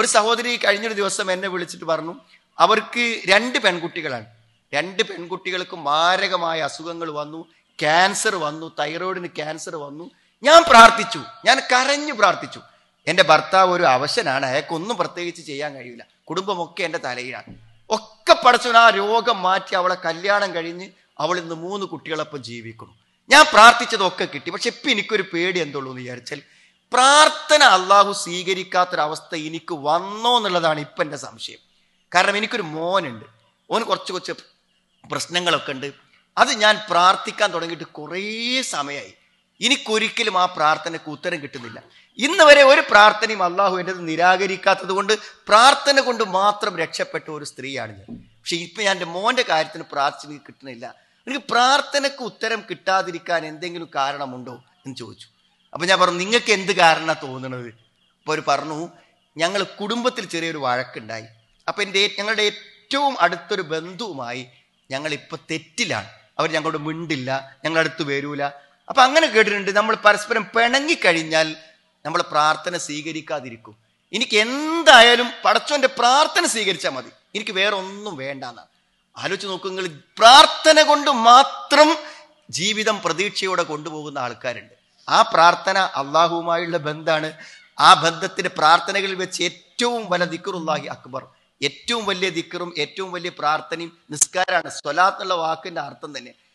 സഹോദരി കഴിഞ്ഞൊരു ദിവസം എന്നെ വിളിച്ചിട്ട് പറഞ്ഞു, അവർക്ക് 2 പെൺകുട്ടികളാണ്. 2 പെൺകുട്ടികൾക്കും മാരകമായ അസുഖങ്ങൾ വന്നു, ക്യാൻസർ വന്നു, തൈറോയിഡിന് ക്യാൻസർ വന്നു. ഞാൻ പ്രാർത്ഥിച്ചു, ഞാൻ കരഞ്ഞു പ്രാർത്ഥിച്ചു. എൻ്റെ ഭർത്താവ് ഒരു അവശനാണ്, അയാൾക്കൊന്നും പ്രത്യേകിച്ച് ചെയ്യാൻ കഴിയില്ല, കുടുംബമൊക്കെ എൻ്റെ തലയിലാണ്. ഒക്കെ പടച്ചവൻ ആ രോഗം മാറ്റി അവളെ കല്യാണം കഴിഞ്ഞ് അവൾ ഇന്ന് 3 കുട്ടികളൊപ്പം ജീവിക്കുന്നു. ഞാൻ പ്രാർത്ഥിച്ചതൊക്കെ കിട്ടി. പക്ഷെ ഇപ്പം എനിക്കൊരു പേടി എന്തുള്ളൂ എന്ന് വിചാരിച്ചാൽ, പ്രാർത്ഥന അള്ളാഹു സ്വീകരിക്കാത്തൊരവസ്ഥ എനിക്ക് വന്നോ എന്നുള്ളതാണ് ഇപ്പം എൻ്റെ സംശയം. കാരണം എനിക്കൊരു മോനുണ്ട്, ഓന് കുറച്ച് പ്രശ്നങ്ങളൊക്കെ ഉണ്ട്. അത് ഞാൻ പ്രാർത്ഥിക്കാൻ തുടങ്ങിയിട്ട് കുറേ സമയമായി. എനിക്കൊരിക്കലും ആ പ്രാർത്ഥനയ്ക്ക് ഉത്തരം കിട്ടുന്നില്ല. ഇന്ന് വരെ ഒരു പ്രാർത്ഥനയും അള്ളാഹു എൻ്റെ നിരാകരിക്കാത്തത് കൊണ്ട് പ്രാർത്ഥന കൊണ്ട് മാത്രം രക്ഷപ്പെട്ട ഒരു സ്ത്രീയാണ് ഞാൻ. പക്ഷെ ഇപ്പം ഞാൻ എൻ്റെ മോൻ്റെ കാര്യത്തിന് പ്രാർത്ഥന കിട്ടുന്നില്ല. എനിക്ക് പ്രാർത്ഥനയ്ക്ക് ഉത്തരം കിട്ടാതിരിക്കാൻ എന്തെങ്കിലും കാരണമുണ്ടോ എന്ന് ചോദിച്ചു. അപ്പം ഞാൻ പറഞ്ഞു, നിങ്ങൾക്ക് എന്ത് കാരണമാണ് തോന്നുന്നത്? അപ്പോൾ അവർ പറഞ്ഞു, ഞങ്ങൾ കുടുംബത്തിൽ ചെറിയൊരു വഴക്കുണ്ടായി. അപ്പം ഞങ്ങളുടെ ഏറ്റവും അടുത്തൊരു ബന്ധുവുമായി ഞങ്ങളിപ്പോൾ തെറ്റിലാണ്. അവർ ഞങ്ങളോട് മിണ്ടില്ല, ഞങ്ങളടുത്ത് വരൂല. അപ്പം അങ്ങനെ കേട്ടിട്ടുണ്ട്, നമ്മൾ പരസ്പരം പിണങ്ങിക്കഴിഞ്ഞാൽ നമ്മൾ പ്രാർത്ഥന സ്വീകരിക്കാതിരിക്കും. എനിക്ക് എന്തായാലും പടച്ചോൻ്റെ പ്രാർത്ഥന സ്വീകരിച്ചാൽ മതി, എനിക്ക് വേറെ ഒന്നും വേണ്ടെന്നാണ്. ആലോചിച്ച് നോക്കൂ നിങ്ങൾ, പ്രാർത്ഥന കൊണ്ട് മാത്രം ജീവിതം പ്രതീക്ഷയോടെ കൊണ്ടുപോകുന്ന ആൾക്കാരുണ്ട്. ആ പ്രാർത്ഥന അള്ളാഹുവുമായുള്ള ബന്ധമാണ്. ആ ബന്ധത്തിന്റെ പ്രാർത്ഥനകളിൽ വെച്ച് ഏറ്റവും വലിയ ദിക്റുല്ലാഹി അക്ബർ, ഏറ്റവും വലിയ ദിക്റും ഏറ്റവും വലിയ പ്രാർത്ഥനയും നിസ്കാരമാണ്. സ്വലാത്ത് എന്നുള്ള വാക്കിന്റെ അർത്ഥം തന്നെ